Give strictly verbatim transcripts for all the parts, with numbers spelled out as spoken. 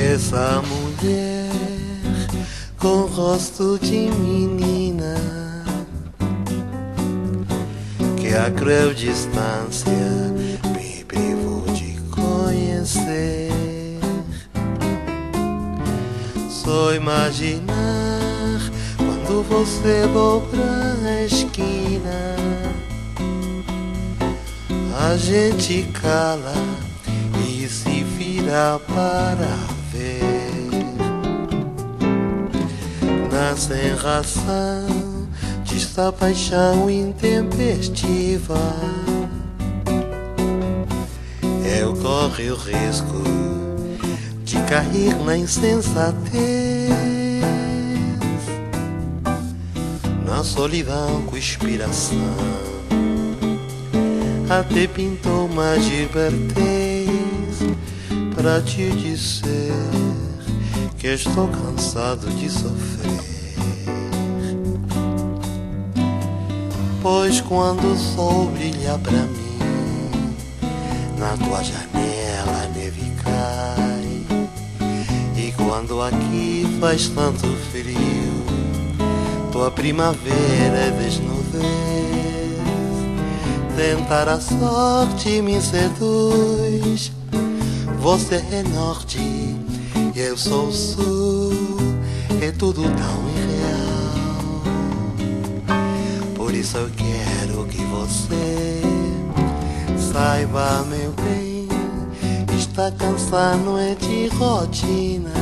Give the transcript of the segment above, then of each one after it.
Essa mulher com rosto de menina, que a cruel distância me privou de conhecer. Só imaginar quando você dobra a esquina, a gente cala e se vira para ver. Na sem razão desta paixão intempestiva, eu corro o risco de cair na insensatez, na solidão com inspiração. Até pintou uma libertez para te dizer que estou cansado de sofrer. Pois quando o sol brilha pra mim, na tua janela a neve cai. E quando aqui faz tanto frio, tua primavera é desnudez. Tentar a sorte me seduz. Você é norte e eu sou o sul, é tudo tão irreal. Por isso eu quero que você saiba, meu bem, está cansado é de rotina.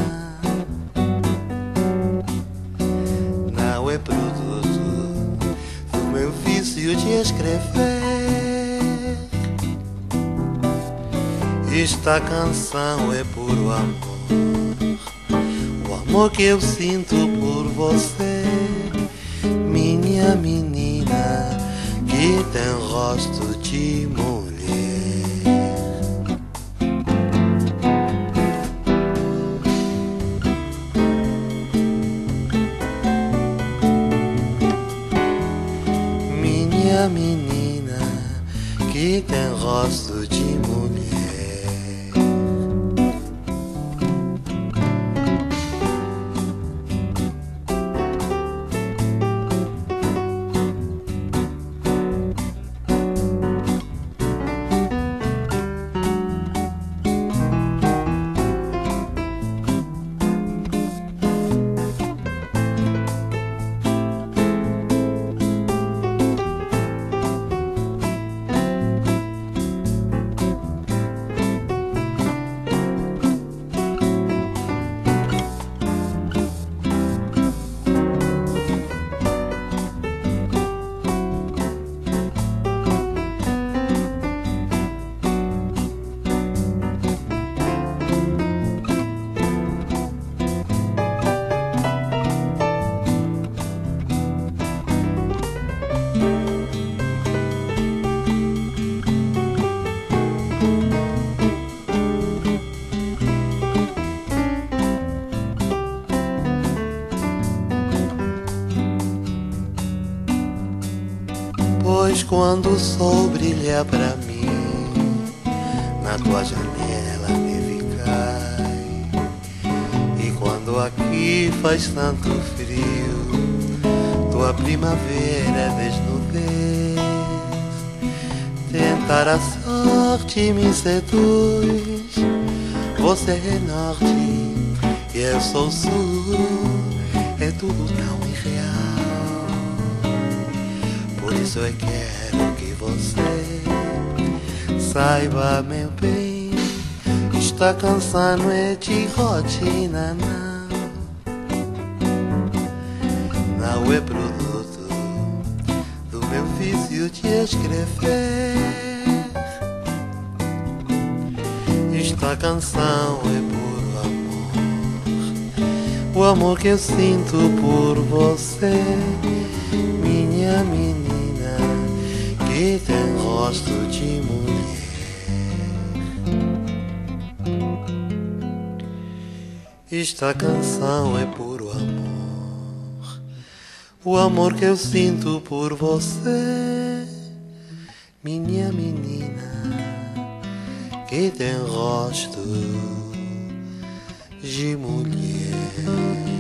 Não é produto do meu vício de escrever. Esta canção é puro amor, o amor que eu sinto por você, minha menina, que tem rosto de mulher. Minha menina, que tem rosto de mulher. Pois quando o sol brilha pra mim, na tua janela a neve cai. E quando aqui faz tanto frio, tua primavera é desnudez. Tentar a sorte me seduz. Você é norte e eu sou sul, é tudo tão irreal. Por isso eu quero que você saiba, meu bem, está cansado é de rotina, não. Não é produto do meu vício de escrever. Esta canção é puro amor, o amor que eu sinto por você, minha menina, que tem rosto de mulher. Esta canção é puro amor, o amor que eu sinto por você, minha menina, que tem rosto de mulher.